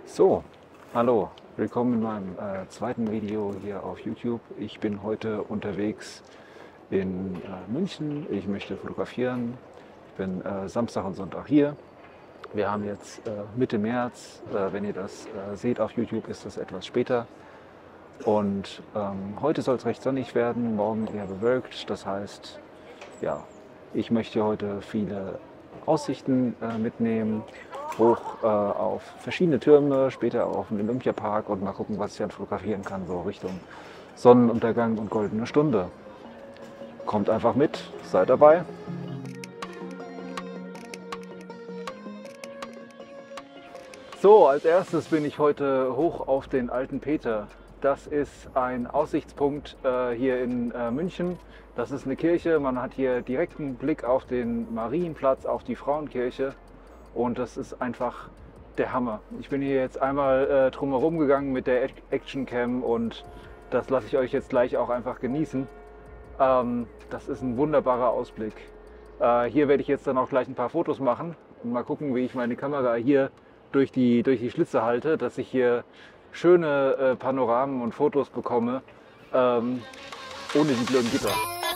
So, hallo, willkommen in meinem zweiten Video hier auf YouTube. Ich bin heute unterwegs in München. Ich möchte fotografieren. Ich bin Samstag und Sonntag hier. Wir haben jetzt Mitte März. Wenn ihr das seht auf YouTube, ist das etwas später. Und heute soll es recht sonnig werden, morgen eher bewölkt. Das heißt, ja, ich möchte heute viele Aussichten mitnehmen, hoch auf verschiedene Türme, später auch auf den Olympiapark und mal gucken, was ich dann fotografieren kann, so Richtung Sonnenuntergang und goldene Stunde. Kommt einfach mit, seid dabei. So, als erstes bin ich heute hoch auf den Alten Peter. Das ist ein Aussichtspunkt hier in München. Das ist eine Kirche. Man hat hier direkten Blick auf den Marienplatz, auf die Frauenkirche. Und das ist einfach der Hammer. Ich bin hier jetzt einmal drumherum gegangen mit der Actioncam und das lasse ich euch jetzt gleich auch einfach genießen. Das ist ein wunderbarer Ausblick. Hier werde ich jetzt dann auch gleich ein paar Fotos machen und mal gucken, wie ich meine Kamera hier durch die Schlitze halte, dass ich hier schöne Panoramen und Fotos bekomme, ohne die blöden Gitter.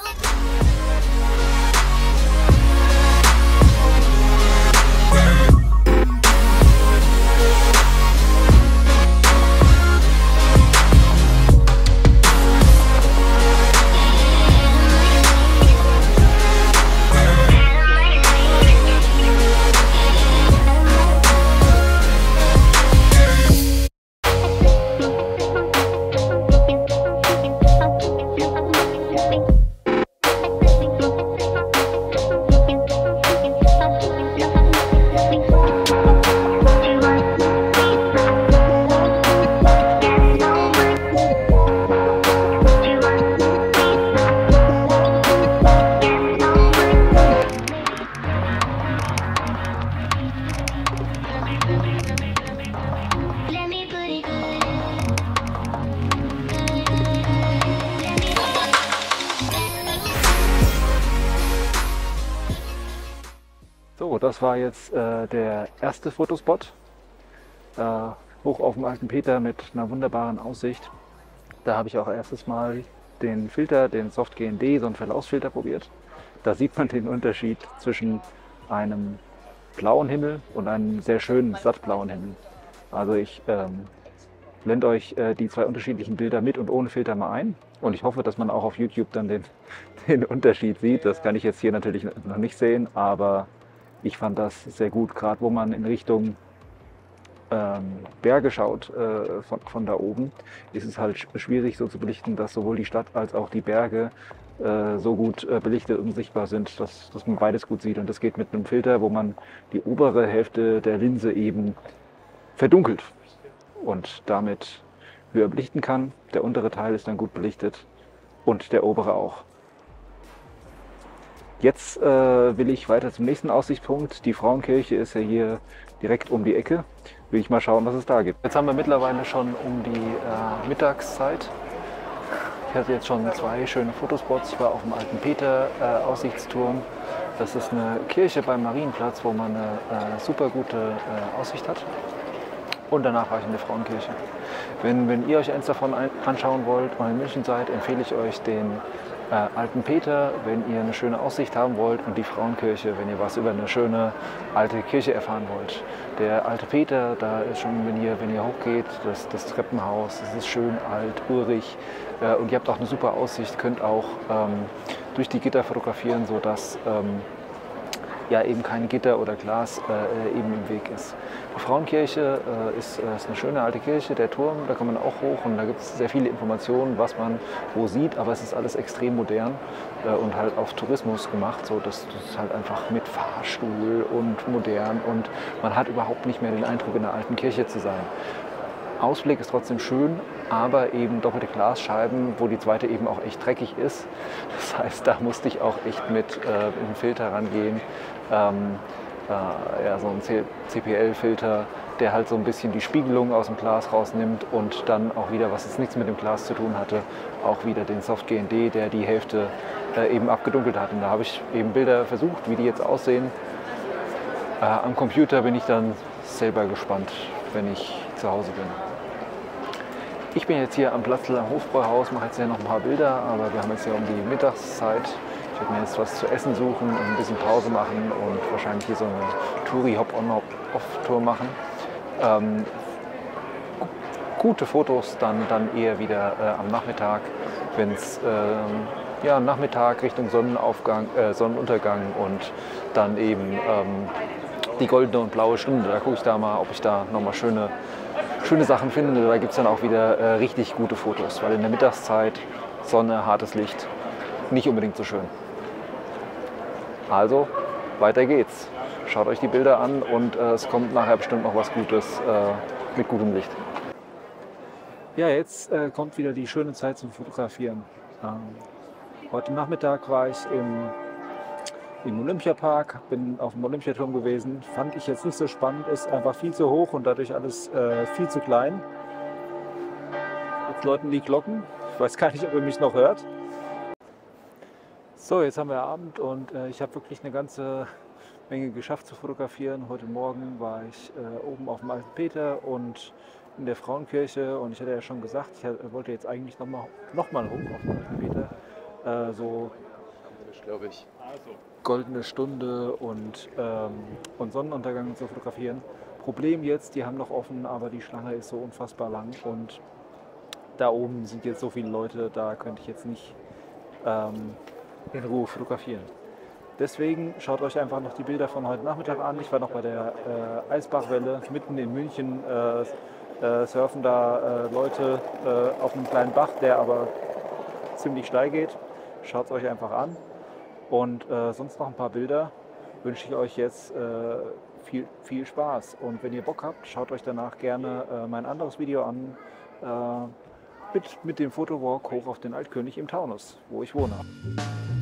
So, das war jetzt der erste Fotospot, hoch auf dem Alten Peter mit einer wunderbaren Aussicht. Da habe ich auch erstes Mal den Filter, den Soft GND, so einen Verlaufsfilter probiert. Da sieht man den Unterschied zwischen einem blauen Himmel und einem sehr schönen sattblauen Himmel. Also ich blende euch die zwei unterschiedlichen Bilder mit und ohne Filter mal ein. Und ich hoffe, dass man auch auf YouTube dann den Unterschied sieht. Das kann ich jetzt hier natürlich noch nicht sehen, aber ich fand das sehr gut, gerade wo man in Richtung Berge schaut von da oben, ist es halt schwierig so zu belichten, dass sowohl die Stadt als auch die Berge so gut belichtet und sichtbar sind, dass man beides gut sieht. Und das geht mit einem Filter, wo man die obere Hälfte der Linse eben verdunkelt und damit höher belichten kann. Der untere Teil ist dann gut belichtet und der obere auch. Jetzt will ich weiter zum nächsten Aussichtspunkt. Die Frauenkirche ist ja hier direkt um die Ecke. Will ich mal schauen, was es da gibt. Jetzt haben wir mittlerweile schon um die Mittagszeit. Ich hatte jetzt schon zwei schöne Fotospots. Ich war auf dem Alten Peter Aussichtsturm. Das ist eine Kirche beim Marienplatz, wo man eine super gute Aussicht hat. Und danach war ich in der Frauenkirche. Wenn ihr euch eins davon anschauen wollt und in München seid, empfehle ich euch den Alten Peter, wenn ihr eine schöne Aussicht haben wollt, und die Frauenkirche, wenn ihr was über eine schöne alte Kirche erfahren wollt. Der Alte Peter, da ist schon, wenn ihr hochgeht, das Treppenhaus, das ist schön alt, urig und ihr habt auch eine super Aussicht, könnt auch durch die Gitter fotografieren, sodass ja eben kein Gitter oder Glas eben im Weg ist. Die Frauenkirche ist eine schöne alte Kirche, der Turm, da kann man auch hoch und da gibt es sehr viele Informationen, was man wo sieht, aber es ist alles extrem modern und halt auf Tourismus gemacht, so das ist halt einfach mit Fahrstuhl und modern und man hat überhaupt nicht mehr den Eindruck, in einer alten Kirche zu sein. Ausblick ist trotzdem schön, aber eben doppelte Glasscheiben, wo die zweite eben auch echt dreckig ist. Das heißt, da musste ich auch echt mit einem Filter rangehen. Ja, so ein CPL-Filter, der halt so ein bisschen die Spiegelung aus dem Glas rausnimmt und dann auch wieder, was jetzt nichts mit dem Glas zu tun hatte, auch wieder den Soft GND, der die Hälfte eben abgedunkelt hat. Und da habe ich eben Bilder versucht, wie die jetzt aussehen. Am Computer bin ich dann selber gespannt, wenn ich zu Hause bin. Ich bin jetzt hier am Platzl am Hofbräuhaus, mache jetzt hier noch ein paar Bilder, aber wir haben jetzt ja um die Mittagszeit. Ich werde mir jetzt was zu essen suchen und ein bisschen Pause machen und wahrscheinlich hier so eine Touri-Hop-on-Hop-off-Tour machen. Gute Fotos dann eher wieder am Nachmittag, wenn es Nachmittag Richtung Sonnenuntergang und dann eben die goldene und blaue Stunde. Da gucke ich da mal, ob ich da nochmal schöne Sachen finde. Da gibt es dann auch wieder richtig gute Fotos, weil in der Mittagszeit Sonne, hartes Licht, nicht unbedingt so schön. Also, weiter geht's. Schaut euch die Bilder an und es kommt nachher bestimmt noch was Gutes mit gutem Licht. Ja, jetzt kommt wieder die schöne Zeit zum Fotografieren. Heute Nachmittag war ich im Olympiapark, bin auf dem Olympiaturm gewesen. Fand ich jetzt nicht so spannend, ist einfach viel zu hoch und dadurch alles viel zu klein. Jetzt läuten die Glocken. Ich weiß gar nicht, ob ihr mich noch hört. So, jetzt haben wir Abend und ich habe wirklich eine ganze Menge geschafft zu fotografieren. Heute Morgen war ich oben auf dem Alten Peter und in der Frauenkirche und ich hatte ja schon gesagt, ich wollte jetzt eigentlich noch mal hoch auf den Alten Peter. Glaube ich. Goldene Stunde und Sonnenuntergang zu fotografieren. Problem jetzt, die haben noch offen, aber die Schlange ist so unfassbar lang und da oben sind jetzt so viele Leute, da könnte ich jetzt nicht in Ruhe fotografieren. Deswegen schaut euch einfach noch die Bilder von heute Nachmittag an. Ich war noch bei der Eisbachwelle mitten in München. Surfen da Leute auf einem kleinen Bach, der aber ziemlich steil geht. Schaut es euch einfach an. Und sonst noch ein paar Bilder wünsche ich euch jetzt viel Spaß. Und wenn ihr Bock habt, schaut euch danach gerne mein anderes Video an mit dem Fotowalk hoch auf den Altkönig im Taunus, wo ich wohne.